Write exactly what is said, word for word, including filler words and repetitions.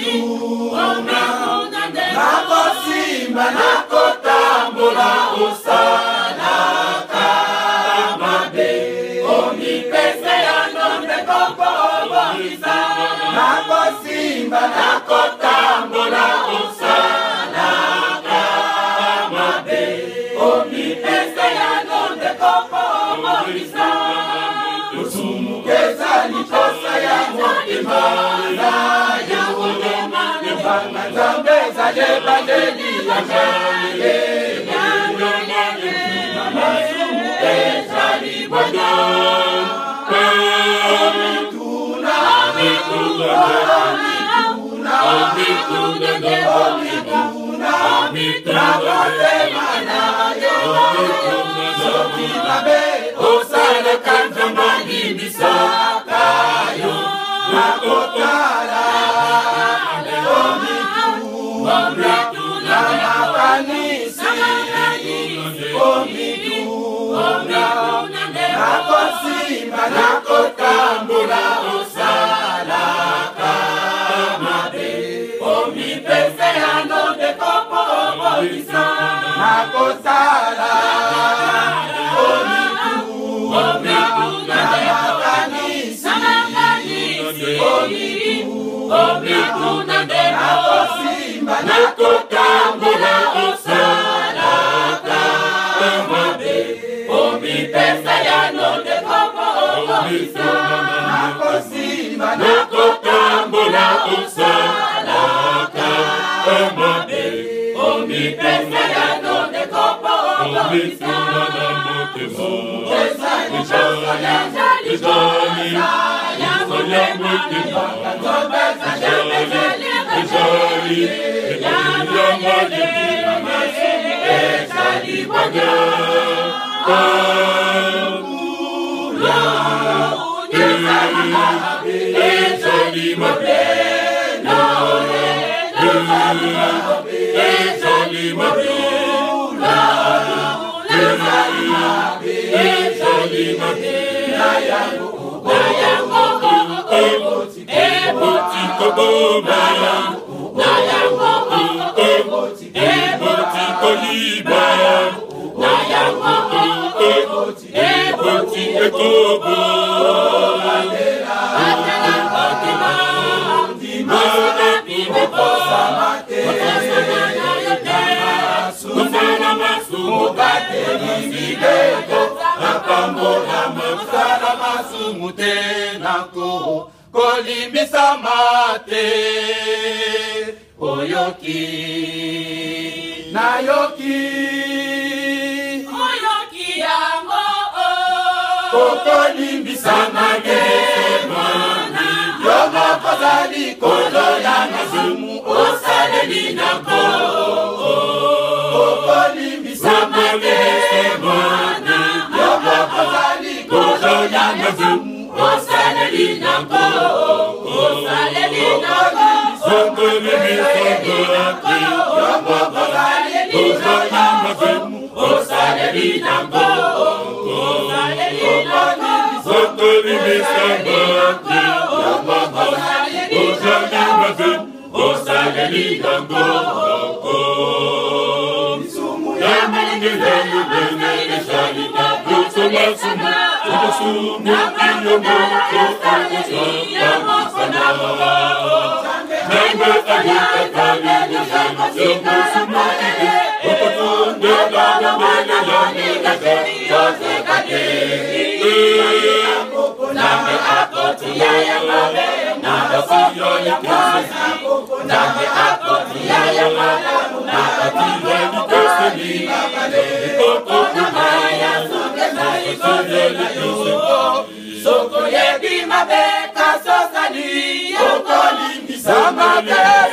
mituna nakosimba nakotambola osalaka mabe omipese ya nonde kopobomisa nakosimba nakotambola osalaka mabe omipese ya nonde kopobomisa usumukeza likosa ya motima na ya motima nebanga nzambeza lebandeli ya ngale ya ngale masumukeza libodo omituna omituna omituna omituna omituna omituna Sotibabe, osala kanjamba limisaka yo nakotala omituna omituna makanisi omituna nakosimba nakotambola osalaka mabe omipese anode kopo omisa nakosala omituna nakosimba nakotambola osalaka mabe omipesa ya nonde kopo omisa nakosimba nakotambola osalaka mabe omipesa ya nonde kopo omisa Kolimbisa mate oyoki nayoki oyoki yango okolimbisa mate mani yomo kozali kozo ya mazumu osaleli nako okolimbisa mate mani yomo kozali kozo ya mazumu osaleli nako osaleli nako osaleli nako osaleli nako osaleli nako osaleli nako Soko yebi mabeka sosali okolimbisa mabeka